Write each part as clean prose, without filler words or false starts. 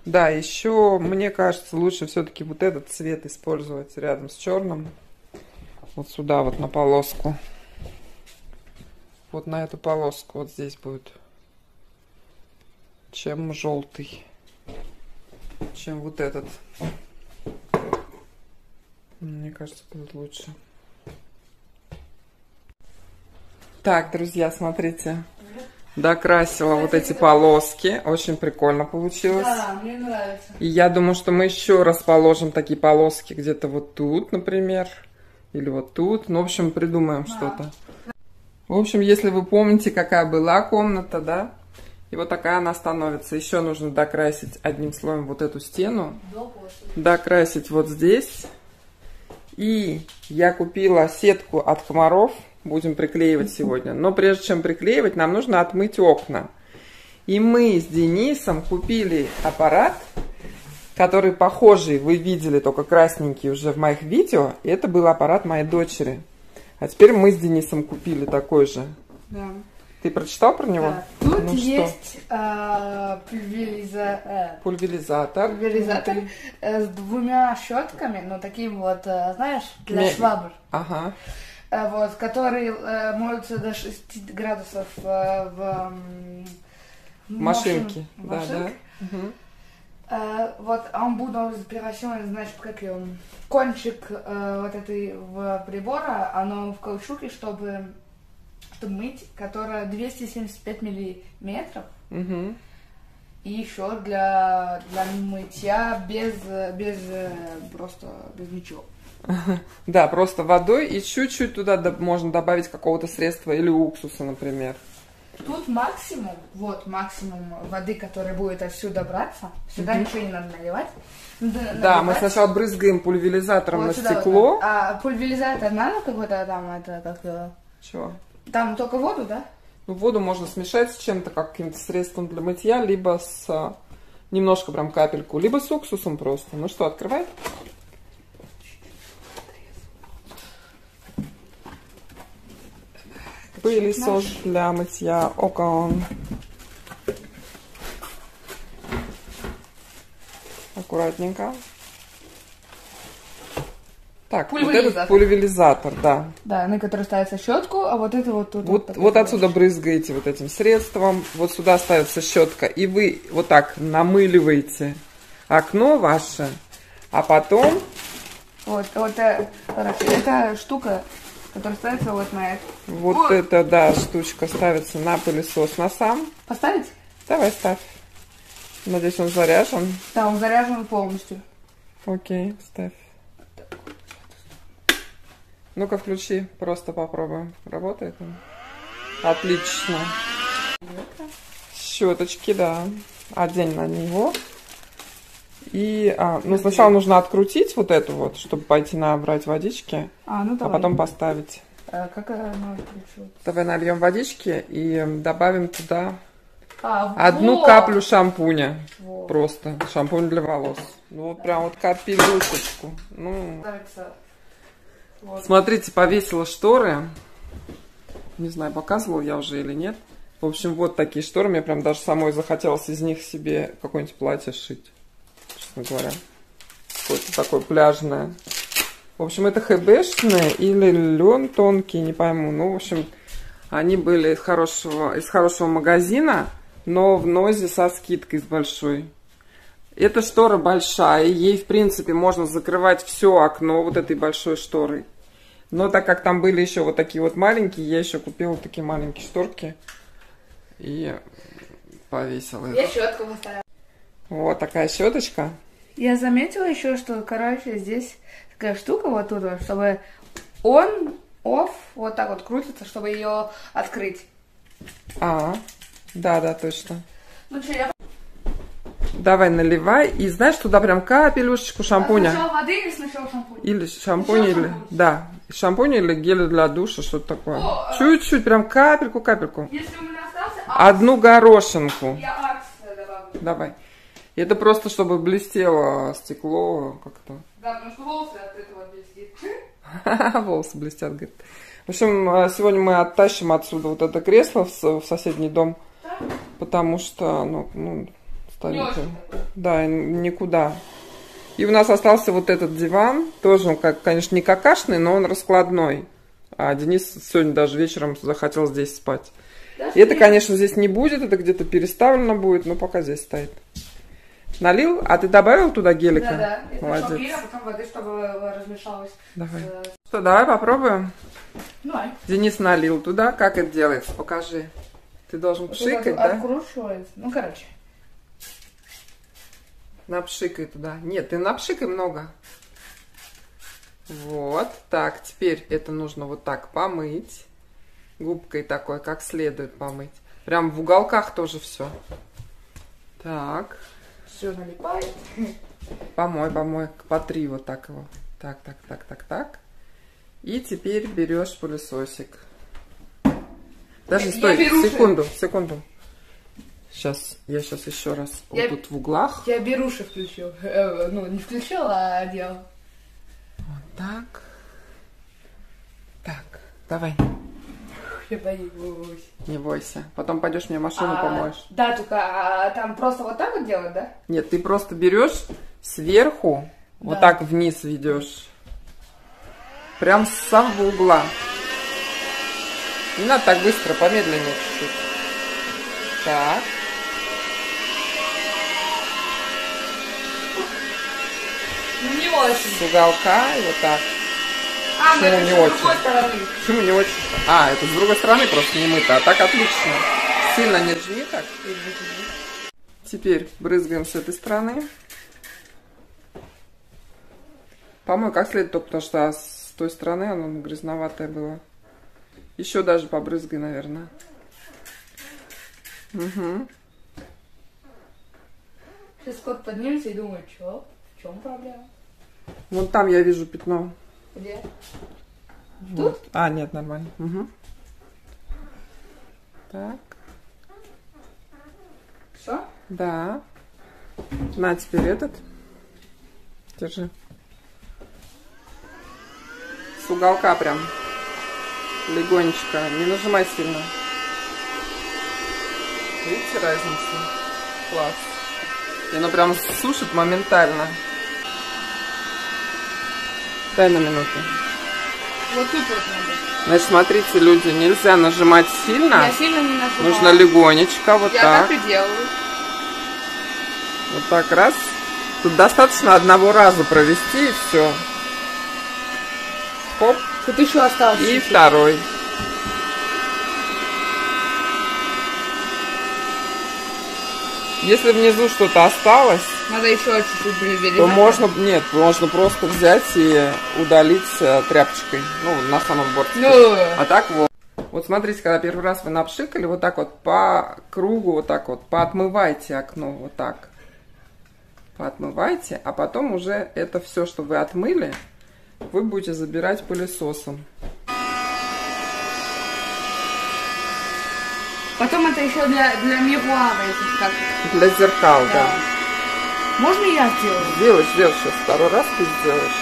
Да, еще, мне кажется, лучше все-таки вот этот цвет использовать рядом с черным. Вот сюда, вот на полоску. Вот на эту полоску вот здесь будет. Чем желтый. Чем вот этот. Мне кажется, будет лучше. Так, друзья, смотрите. Докрасила вот эти полоски. Очень прикольно получилось. Да, мне нравится. И я думаю, что мы еще расположим такие полоски где-то вот тут, например. Или вот тут. Ну, в общем, придумаем что-то. В общем, если вы помните, какая была комната, да? И вот такая она становится. Еще нужно докрасить одним слоем вот эту стену. Докрасить вот здесь. И я купила сетку от комаров. Будем приклеивать сегодня. Но прежде чем приклеивать, нам нужно отмыть окна. И мы с Денисом купили аппарат, который похожий, вы видели, только красненький уже в моих видео. И это был аппарат моей дочери. А теперь мы с Денисом купили такой же. Да. Ты прочитал про него? Да. Тут Ну, есть пульверизатор. пульверизатор с двумя щетками, ну таким вот, знаешь, для швабр. Ага. Вот, который может до 6 градусов в машинке. Да, да. Угу. Вот он будет операционный, значит, как он, кончик вот этой прибора, оно в каучуке, чтобы мыть, которая 275 миллиметров. Угу. И еще для мытья без ничего. Да, просто водой и чуть-чуть туда можно добавить какого-то средства или уксуса, например. Тут максимум воды, которая будет отсюда браться. Сюда ничего не надо наливать. Да, мы сначала брызгаем пульверизатором вот на стекло. Вот. А пульверизатор надо какой-то там, это как... Чего? Там только воду, да? Ну, воду можно смешать с чем-то, каким-то средством для мытья, либо с немножко прям капельку, либо с уксусом просто. Ну что, открывай. Пылесос для мытья окон. Аккуратненько. Так, вот этот пульверизатор, да. Да, на который ставится щетку, а вот это вот тут. Вот отсюда брызгаете вот этим средством. Вот сюда ставится щетка. И вы вот так намыливаете окно ваше, а потом... Вот, короче, эта штука, которая ставится вот на это. Вот эта, да, штучка ставится на пылесос на сам. Поставить? Давай, ставь. Надеюсь, он заряжен. Да, он заряжен полностью. Окей, ставь. Ну-ка, включи, просто попробуем. Работает он? Отлично. Щеточки, да. Одень на него. И, ну, сначала нужно открутить вот эту вот, чтобы пойти набрать водички, ну, а потом поставить. Как она откручивается? Давай нальем водички и добавим туда одну каплю шампуня. Вот. Просто шампунь для волос. Ну, вот прям вот капелюшечку. Ну... Вот. Смотрите, повесила шторы. Не знаю, показывала я уже или нет. В общем, вот такие шторы. Мне прям даже самой захотелось из них себе какое-нибудь платье сшить. Честно говоря. Какое-то такое пляжное. В общем, это хэбэшные или лен тонкий, не пойму. Ну, в общем, они были из хорошего магазина, но в Нозе со скидкой с большой. Эта штора большая. Ей, в принципе, можно закрывать все окно вот этой большой шторой. Но так как там были еще вот такие вот маленькие, я еще купила вот такие маленькие шторки и повесила их. Я щетку поставила. Вот такая щеточка. Я заметила еще, что, короче, здесь такая штука вот тут, чтобы он, off, вот так вот крутится, чтобы ее открыть. Да, точно. Ну что, я... Давай наливай. И знаешь, туда прям капелюшечку шампуня. Сначала воды или сначала шампунь? Или шампунь, или... Шампунь. Да. Шампунь или гель для душа, что-то такое. Чуть-чуть, прям капельку. Если у меня остался... Одну горошинку. Я акс добавлю. Давай. Это просто, чтобы блестело стекло как-то. Да, потому что волосы от этого блестят. Волосы блестят, говорит. В общем, сегодня мы оттащим отсюда вот это кресло в соседний дом. Потому что, ну старенькое. Да, никуда. И у нас остался вот этот диван. Тоже он, конечно, не какашный, но он раскладной. А Денис сегодня даже вечером захотел здесь спать. И это, конечно, здесь не будет. Это где-то переставлено будет, но пока здесь стоит. Налил? А ты добавил туда гелика? Да. Молодец. Это пили, а потом воды, чтобы размешалось. Давай. Что, давай попробуем? Давай. Денис налил туда. Как это делается? Покажи. Ты должен пшикать, да? Откручивается. Ну, короче. Напшикай туда. Нет, ты напшикай много. Вот. Так, теперь это нужно вот так помыть. Губкой такой, как следует помыть. Прям в уголках тоже все. Так. Все налипает. Помой. Потри вот так его. Так. И теперь берешь пылесосик. Даже стой, секунду. Я сейчас еще раз. Вот тут в углах. Я беруши включил. Ну, не включил, а одел. Вот так. Так, давай. Я боюсь. Не бойся. Потом пойдешь мне машину помоешь. Да, только там просто вот так вот делать, да? Нет, ты просто берешь сверху, вот так вниз ведешь. Прям с самого угла. Не надо так быстро, помедленнее чуть-чуть. Так. Ну, не очень. С уголка и вот так. Почему не очень? Почему не очень? Это с другой стороны просто не мыто, а так отлично. Сильно не жми так. Теперь брызгаем с этой стороны. Помой как следует, только потому что с той стороны оно грязноватое было. Еще даже побрызгай, наверное. Угу. Сейчас кот поднимется и думает, что? В чем проблема? Вон там я вижу пятно. Где? Вот. Тут? Нет, нормально. Угу. Так. Все? Да. На, теперь этот. Держи. С уголка прям. Легонечко. Не нажимай сильно. Видите разницу? Класс. И оно прям сушит моментально. Дай на минуту. Вот тут вот надо. Значит, смотрите, люди, нельзя нажимать сильно. Я сильно не нажимаю. Нужно легонечко, вот я так. Я так и делаю. Вот так раз. Тут достаточно одного раза провести и все. Хоп. Тут еще осталось. И второй. Если внизу что-то осталось, надо еще чуть-чуть ближе. То можно просто взять и удалить тряпочкой. Ну, на самом бортике. А так вот. Вот смотрите, когда первый раз вы напшикали, вот так вот по кругу, вот так вот, поотмывайте окно, вот так. Поотмывайте, а потом уже это все, что вы отмыли, вы будете забирать пылесосом. Потом это еще для мируара, если так. Для зеркал, да. Можно я сделаю? Сделаешь сейчас. Второй раз ты сделаешь.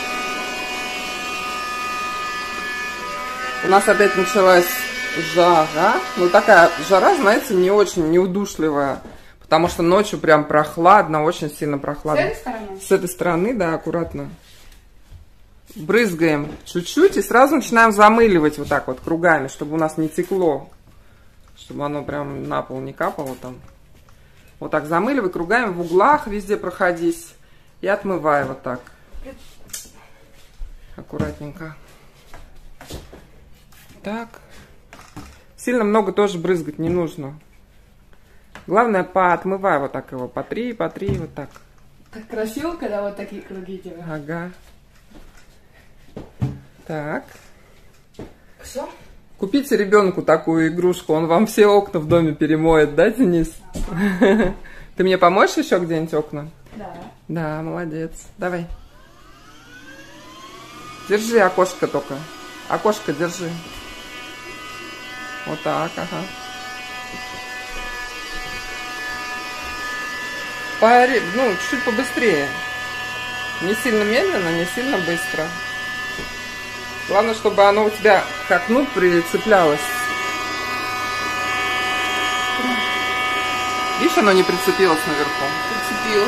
У нас опять началась жара. Ну, такая жара, знаете, не очень неудушливая. Потому что ночью прям прохладно, очень сильно прохладно. С этой стороны? С этой стороны, да, аккуратно. Брызгаем чуть-чуть и сразу начинаем замыливать вот так вот кругами, чтобы у нас не текло. Чтобы оно прям на пол не капало там. Вот так замыливай кругами, в углах везде проходись. И отмывай вот так. Аккуратненько. Так. Сильно много тоже брызгать не нужно. Главное, поотмывай вот так его. Потри, вот так. Так красиво, когда вот такие круги делают. Ага. Так. Все? Купите ребенку такую игрушку, он вам все окна в доме перемоет, да, Денис? Ты мне поможешь еще где-нибудь окна? Да. Да, молодец. Давай. Держи окошко только. Окошко держи. Вот так, ага. Ну, чуть-чуть побыстрее. Не сильно медленно, не сильно быстро. Главное, чтобы оно у тебя к окну прицеплялось. Видишь, оно не прицепилось наверху. купил.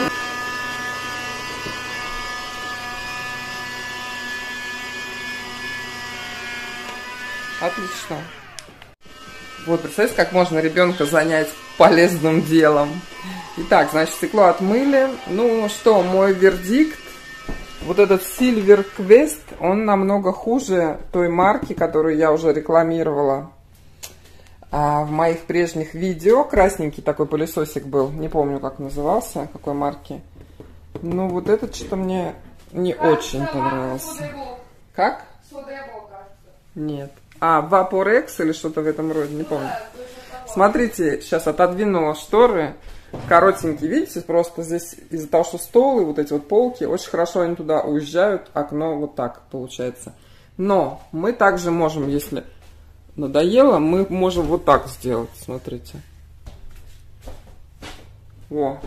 Отлично. Вот, представляете, как можно ребенка занять полезным делом. Итак, значит, стекло отмыли. Ну что, мой вердикт. Вот этот Silver Quest, он намного хуже той марки, которую я уже рекламировала в моих прежних видео. Красненький такой пылесосик был. Не помню, как назывался, какой марки. Ну, вот этот что-то мне не очень понравился. Как? Нет. Vaporex или что-то в этом роде, не помню. Смотрите, сейчас отодвинула шторы. Коротенькие, видите, просто здесь из-за того, что стол и вот эти вот полки, очень хорошо они туда уезжают, окно вот так получается. Но мы также можем, если надоело, мы можем вот так сделать, смотрите. Во.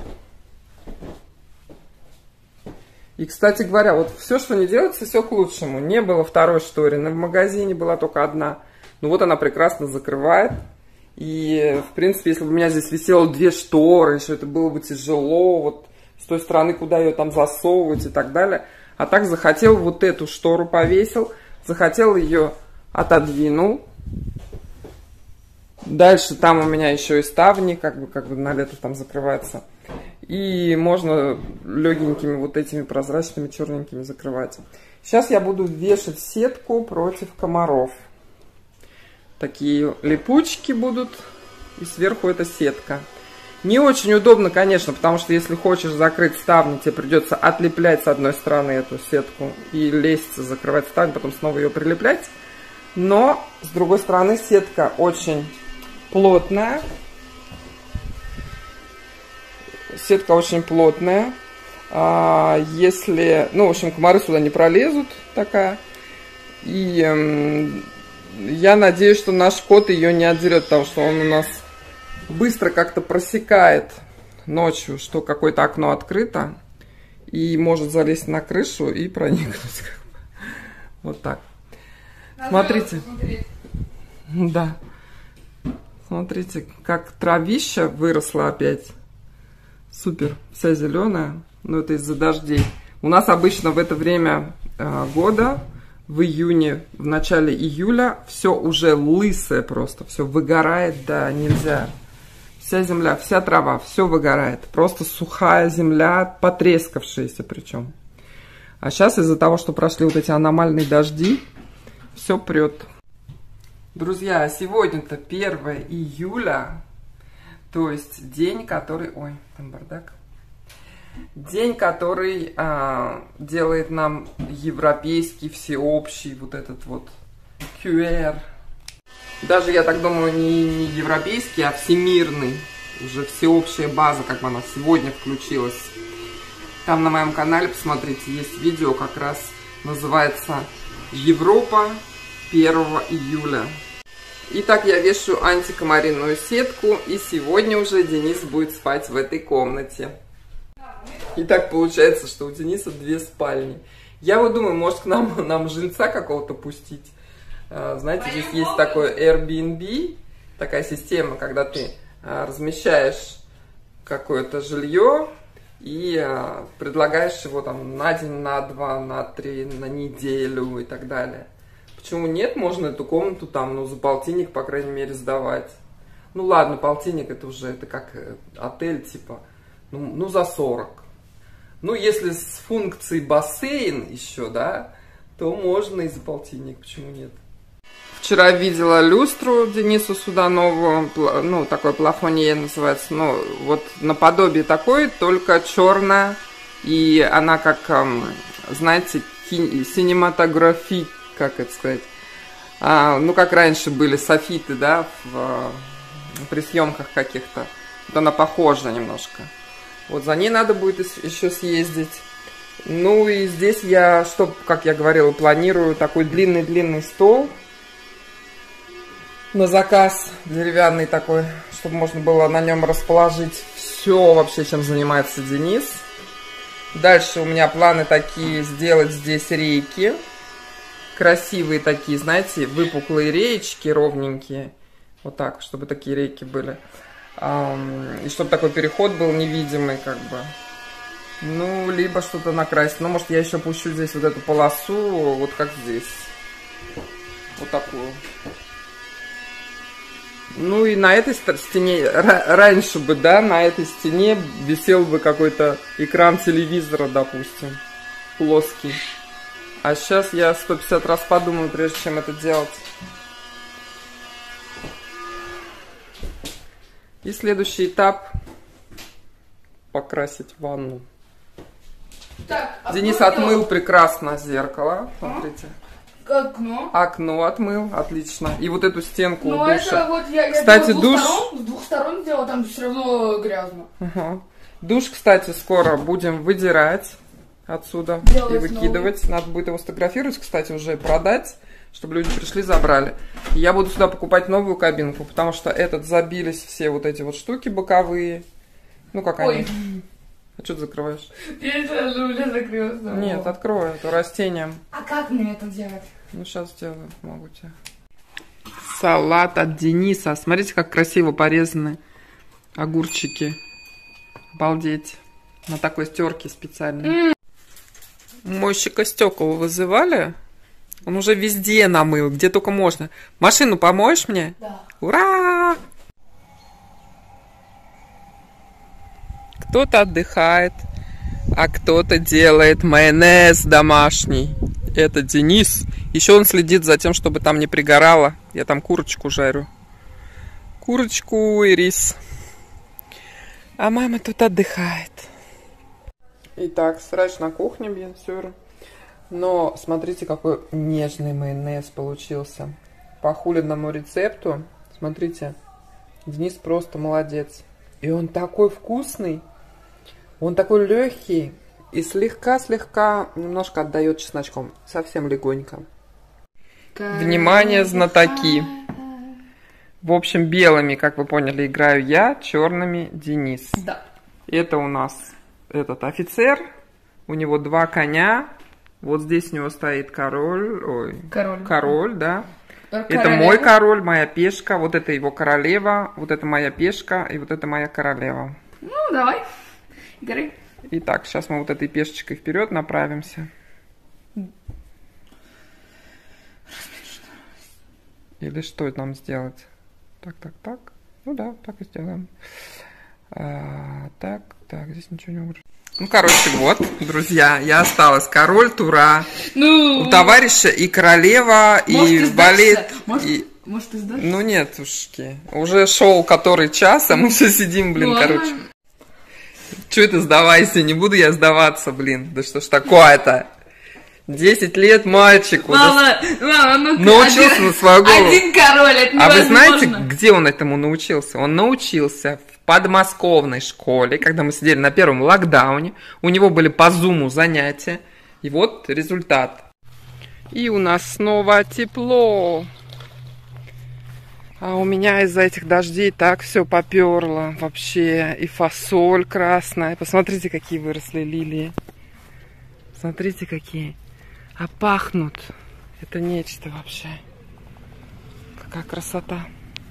И, кстати говоря, вот все, что не делается, все к лучшему. Не было второй шторы, в магазине была только одна. Ну вот она прекрасно закрывает. И, в принципе, если бы у меня здесь висело 2 шторы, что это было бы тяжело, вот с той стороны, куда ее там засовывать и так далее. А так захотел вот эту штору повесил, захотел ее отодвинул. Дальше там у меня еще и ставни, как бы на лето там закрывается. И можно легенькими вот этими прозрачными черненькими закрывать. Сейчас я буду вешать сетку против комаров. Такие липучки будут, и сверху эта сетка. Не очень удобно, конечно, потому что если хочешь закрыть ставни, тебе придется отлеплять с одной стороны эту сетку и лезть, закрывать ставни, потом снова ее прилеплять. Но, с другой стороны, сетка очень плотная. Сетка очень плотная. Если, ну, в общем, комары сюда не пролезут, такая. И я надеюсь, что наш кот ее не отдерет, потому что он у нас быстро как-то просекает ночью, что какое-то окно открыто, и может залезть на крышу и проникнуть. Вот так. Смотрите. Да. Смотрите, как травища выросла опять. Супер. Вся зеленая. Но это из-за дождей. У нас обычно в это время года, в июне, в начале июля, все уже лысое просто. Все выгорает, да, нельзя. Вся земля, вся трава, все выгорает. Просто сухая земля, потрескавшаяся причем. А сейчас из-за того, что прошли вот эти аномальные дожди, все прет. Друзья, сегодня-то 1 июля, то есть день, который... Ой, там бардак. День, который делает нам европейский, всеобщий вот этот вот QR. Даже, я так думаю, не европейский, а всемирный. Уже всеобщая база, как бы она сегодня включилась. Там на моем канале, посмотрите, есть видео, как раз называется «Европа 1 июля». Итак, я вешаю антикомаринную сетку, и сегодня уже Денис будет спать в этой комнате. И так получается, что у Дениса 2 спальни. Я вот думаю, может, к нам жильца какого-то пустить. Знаете, здесь есть такое Airbnb, такая система, когда ты размещаешь какое-то жилье и предлагаешь его там на день, на 2, на 3, на неделю и так далее. Почему нет? Можно эту комнату там, ну, за полтинник, по крайней мере, сдавать. Ну ладно, полтинник это уже, это как отель, типа, ну за 40. Ну, если с функцией бассейн еще, да, то можно и за полтинник, почему нет? Вчера видела люстру Денису Суданову, ну, такое плафонье называется, ну, вот наподобие такой, только черная, и она как, знаете, синематографик, как это сказать, ну, как раньше были софиты, да, при съемках каких-то, вот она похожа немножко. Вот за ней надо будет еще съездить. Ну и здесь я, как я говорила, планирую такой длинный-длинный стол на заказ, деревянный такой, чтобы можно было на нем расположить все вообще, чем занимается Денис. Дальше у меня планы такие, сделать здесь рейки. Красивые такие, знаете, выпуклые реечки, ровненькие. Вот так, чтобы такие рейки были. И чтобы такой переход был невидимый, как бы. Ну, либо что-то накрасить. Ну, может, я еще пущу здесь вот эту полосу, вот как здесь. Вот такую. Ну, и на этой стене, раньше бы, да, на этой стене висел бы какой-то экран телевизора, допустим, плоский. А сейчас я 150 раз подумаю, прежде чем это делать. И следующий этап — покрасить ванну. Так, Денис отмыл прекрасно зеркало, смотрите. Окно. Окно отмыл, отлично. И вот эту стенку у душа. Это вот я Кстати, душ... с двух сторон делал, там все равно грязно. Ага. Душ, кстати, скоро будем выдирать отсюда и выкидывать. Надо будет его сфотографировать, кстати, уже продать, чтобы люди пришли, забрали. И я буду сюда покупать новую кабинку, потому что этот забились все вот эти вот штуки боковые. Ну, как они. А что ты закрываешь? Я уже закрылась. Нет, открою, это растением. А как мне это делать? Ну, сейчас сделаю, могу тебе. Салат от Дениса. Смотрите, как красиво порезаны огурчики. Обалдеть. На такой стерке специальной. Мойщика стекол вызывали? Он уже везде намыл, где только можно. Машину помоешь мне? Да. Ура! Кто-то отдыхает, а кто-то делает майонез домашний. Это Денис. Еще он следит за тем, чтобы там не пригорало. Я там курочку жарю. Курочку и рис. А мама тут отдыхает. Итак, срач на кухне, bien sûr. Но смотрите, какой нежный майонез получился. По хулиному рецепту. Смотрите, Денис просто молодец. И он такой вкусный. Он такой легкий. И слегка немножко отдает чесночком. Совсем легонько. Внимание, знатоки. В общем, белыми, как вы поняли, играю я, черными Денис. Да. Это у нас этот офицер. У него 2 коня. Вот здесь у него стоит король. Ой, король, да. Это мой король, моя пешка. Вот это его королева. Вот это моя пешка. И вот это моя королева. Ну, давай. Играй. Итак, сейчас мы вот этой пешечкой вперед направимся. Или что это нам сделать? Так. Ну да, так и сделаем. Так, здесь ничего не угрожает. Ну, короче, вот, друзья, я осталась. Король, Тура. Ну, у товарища и королева, и балет. Может, ты сдашься? Ну, нет, ушки. Уже шел который час, а мы все сидим, блин, короче. Че это сдавайся? Не буду я сдаваться, блин. Да что ж такое-то? 10 лет мальчику. Мама, научился на свою голову. Один король, это невозможно. А вы знаете, где он этому научился? Он научился в подмосковной школе, когда мы сидели на первом локдауне. У него были по зуму занятия. И вот результат. И у нас снова тепло. А у меня из-за этих дождей так все поперло вообще. И фасоль красная. Посмотрите, какие выросли лилии. Смотрите, какие. А пахнут. Это нечто вообще. Какая красота.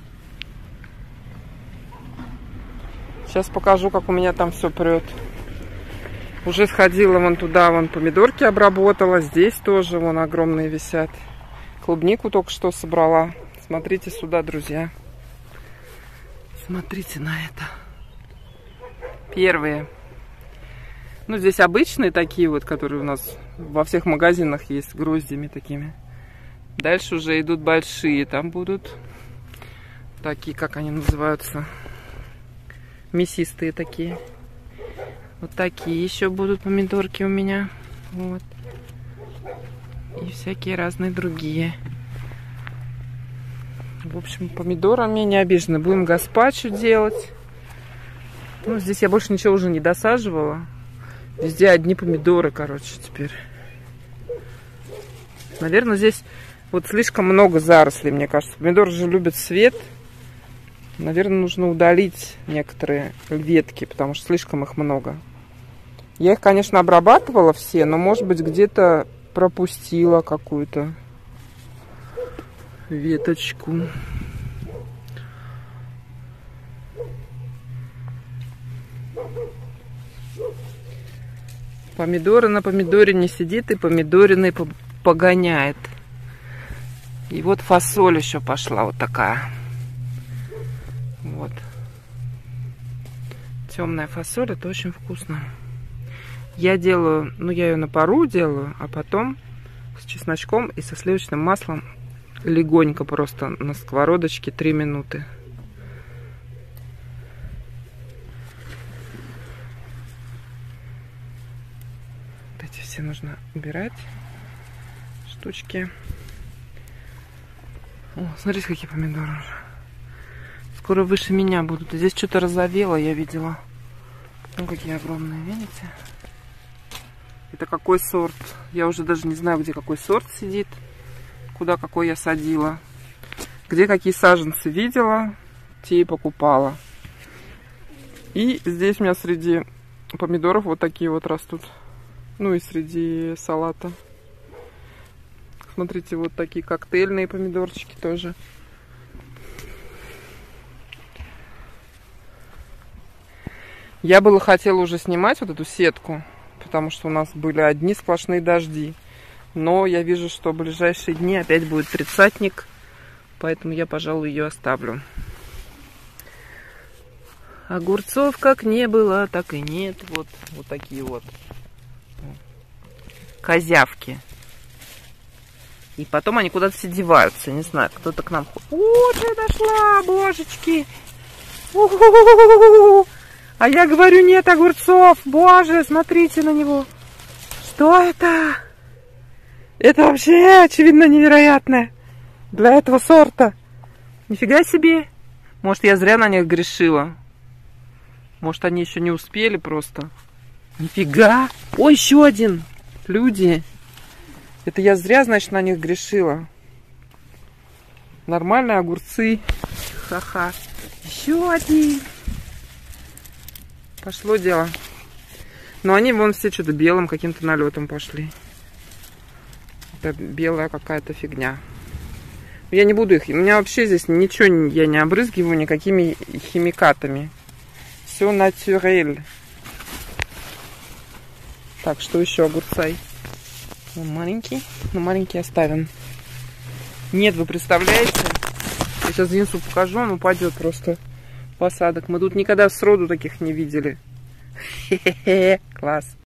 Сейчас покажу, как у меня там все прет. Уже сходила вон туда, вон помидорки обработала. Здесь тоже вон огромные висят. Клубнику только что собрала. Смотрите сюда, друзья. Смотрите на это. Первые. Ну, здесь обычные такие вот, которые у нас во всех магазинах есть, с гроздями такими. Дальше уже идут большие. Там будут такие, как они называются, мясистые такие. Вот такие еще будут помидорки у меня. Вот. И всякие разные другие. В общем, помидорами не обижены. Будем гаспачо делать. Ну, здесь я больше ничего уже не досаживала. Везде одни помидоры, короче, теперь. Наверное, здесь вот слишком много зарослей, мне кажется. Помидоры же любят свет. Наверное, нужно удалить некоторые ветки, потому что слишком их много. Я их, конечно, обрабатывала все, но, может быть, где-то пропустила какую-то веточку. Помидоры на помидоре не сидит и помидорины погоняет. И вот фасоль еще пошла вот такая. Вот. Темная фасоль, это очень вкусно. Я делаю, ну я ее на пару делаю, а потом с чесночком и со сливочным маслом легонько просто на сковородочке 3 минуты. Вот эти все нужно убирать штучки. О, смотрите, какие помидоры уже. Скоро выше меня будут. Здесь что-то розовело, я видела. Ну, какие огромные, видите? Это какой сорт? Я уже даже не знаю, где какой сорт сидит. Куда какой я садила. Где какие саженцы видела, те и покупала. И здесь у меня среди помидоров вот такие вот растут. Ну и среди салата. Смотрите, вот такие коктейльные помидорчики тоже. Я было хотела уже снимать вот эту сетку, потому что у нас были одни сплошные дожди. Но я вижу, что в ближайшие дни опять будет тридцатник, поэтому я, пожалуй, ее оставлю. Огурцов как не было, так и нет. Вот такие вот козявки. И потом они куда-то все деваются. Не знаю, кто-то к нам ходит. Вот я дошла, божечки. У-ху-ху-ху-ху. А я говорю, нет огурцов. Боже, смотрите на него. Что это? Это вообще, очевидно, невероятное. Для этого сорта. Нифига себе. Может, я зря на них грешила. Может, они еще не успели просто. Нифига. Ой, еще один. Люди. Это я зря, значит, на них грешила. Нормальные огурцы. Ха-ха. Еще один. Пошло дело. Но они вон все что-то белым каким-то налетом пошли. Это белая какая-то фигня. Я не буду их... У меня вообще здесь ничего я не обрызгиваю никакими химикатами. Все натюрель. Так, что еще огурцай? Он маленький. Но маленький оставим. Нет, вы представляете? Я сейчас Денису покажу, он упадет просто в осадок. Мы тут никогда сроду таких не видели. Хе-хе-хе. Класс.